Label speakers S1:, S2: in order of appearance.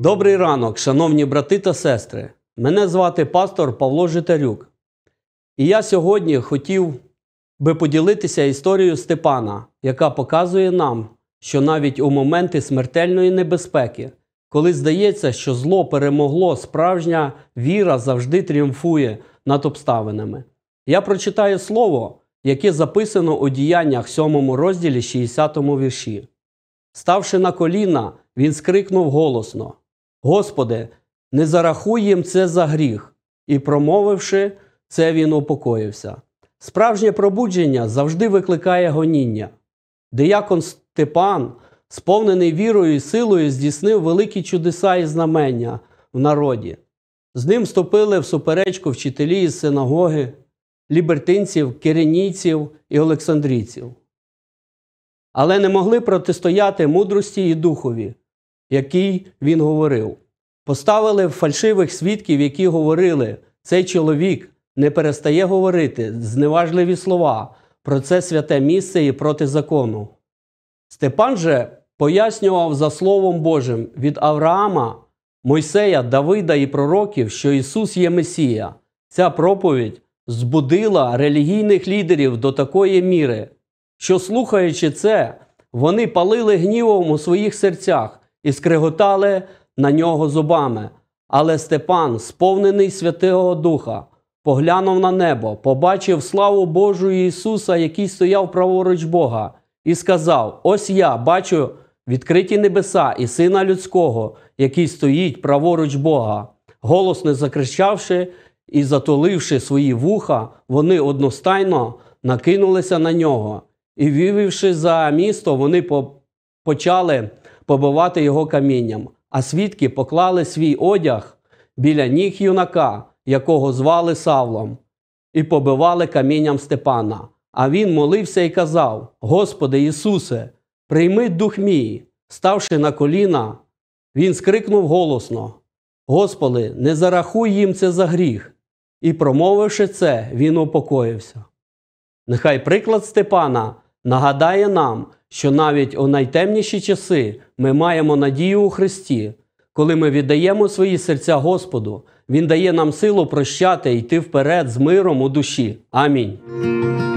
S1: Добрий ранок, шановні брати та сестри. Мене звати пастор Павло Житарюк. І я сьогодні хотів би поділитися історією Степана, яка показує нам, що навіть у моменти смертельної небезпеки, коли здається, що зло перемогло, справжня віра завжди тріумфує над обставинами. Я прочитаю слово, яке записано у Діяннях 7 розділі 60 вірші. Ставши на коліна, він скрикнув голосно: «Господи, не зарахуй їм це за гріх». І, промовивши це, він упокоївся. Справжнє пробудження завжди викликає гоніння. Диякон Степан, сповнений вірою і силою, здійснив великі чудеса і знамення в народі. З ним вступили в суперечку вчителі із синагоги, лібертинців, киринійців і олександрійців. Але не могли протистояти мудрості і духові, який він говорив. Поставили фальшивих свідків, які говорили: цей чоловік не перестає говорити зневажливі слова про це святе місце і проти закону. Степан же пояснював за Словом Божим від Авраама, Мойсея, Давида і пророків, що Ісус є Месія. Ця проповідь збудила релігійних лідерів до такої міри, що, слухаючи це, вони палили гнівом у своїх серцях і скреготали на нього зубами. Але Степан, сповнений Святого Духа, поглянув на небо, побачив славу Божу і Ісуса, який стояв праворуч Бога, і сказав: «Ось я бачу відкриті небеса і Сина Людського, який стоїть праворуч Бога». Голосно закричавши і затуливши свої вуха, вони одностайно накинулися на нього. І, вивівши за місто, вони почали побивати його камінням. А свідки поклали свій одяг біля ніг юнака, якого звали Савлом, і побивали камінням Степана. А він молився і казав: «Господи Ісусе, прийми дух мій». Ставши на коліна, він скрикнув голосно: «Господи, не зарахуй їм це за гріх». І, промовивши це, він упокоївся. Нехай приклад Степана нагадає нам, що навіть у найтемніші часи ми маємо надію у Христі. Коли ми віддаємо свої серця Господу, Він дає нам силу прощати і йти вперед з миром у душі. Амінь.